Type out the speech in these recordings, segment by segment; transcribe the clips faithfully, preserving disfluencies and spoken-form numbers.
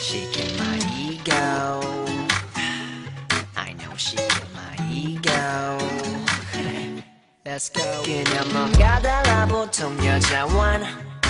she get my ego. I know she get my ego. Let's go. 그냥 뭐가 달라 보통 여자wan.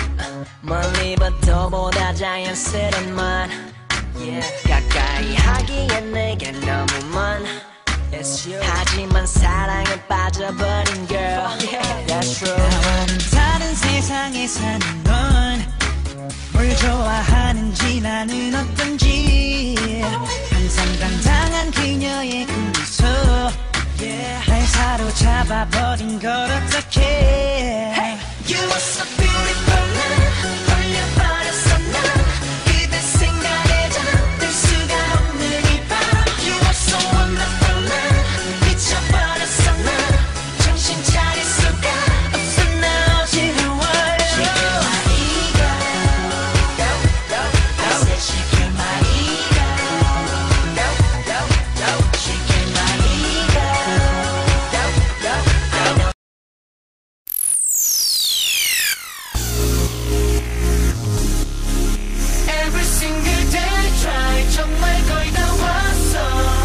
멀리부터 보다 자연스런 만. Yeah. 가까이 하기엔 내게 너무 먼. 하지만 사랑에 빠져버린 girl. Yeah, that's true. 나와는 다른 세상에 사는 넌 뭘 좋아하는지 나는 어떤지 항상 당당한 그녀의 그 미소 yeah. 날 사로잡아버린 걸 어떡해 Hey, you are so beautiful. 홀려버렸어 난 그대 생각에 잠들 수가 없는 이 밤. You are so wonderful. 난 미쳐버렸어 난 정신 차릴 수가 없어 나 어지러워요. She get my ego. Go, go, go. I said she get my ego. Go, go, go. She get my ego. Go, go, go. I know. Every single day I try 정말 거의 다 왔어.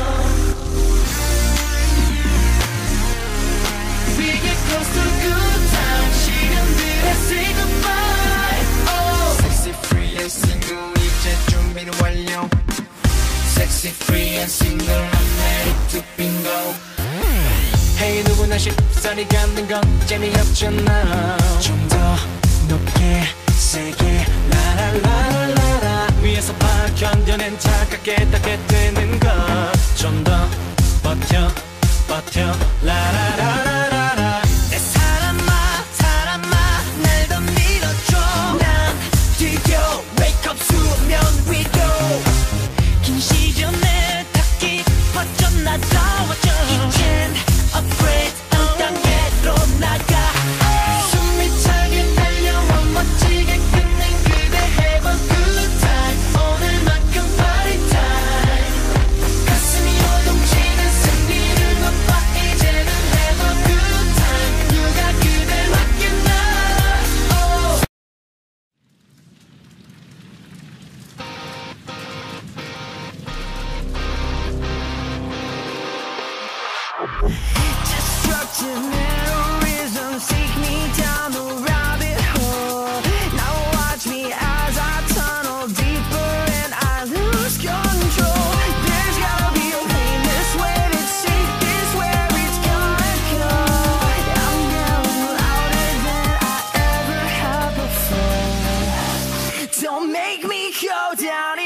We get close to good time 시간들에 say goodbye. Oh, Sexy free and single 이제 준비는 완료. Sexy free and single I'm ready to bingo. Hey 누구나 쉽사리 갖는 건 재미없잖아. 좀 더 높게 세게 라라라라라 위에서 봐 견뎌낸 차갑게 닿게 되는 것 좀 더 버텨 버텨 라라라라라 내 사람아 사람아 날 더 밀어줘 난 드디어 wake up 수면 위로 긴 시간에 다 깊어져 나다워져 이젠 upgrade 한 단계로 나가 숨이 차게 달려와 멋지게 끝낸 그대 have a good time. 오늘만큼 party time. 가슴이 요동치는 승리를 맛봐 이제는 have a good time. 누가 그댈 맡겼나. Oh. Destructive mannerisms take me down the rabbit hole. Now watch me as I tunnel deeper and I lose control. There's gotta be a way this way to take this where it's gonna go. I'm getting louder than I ever have before. Don't make me go down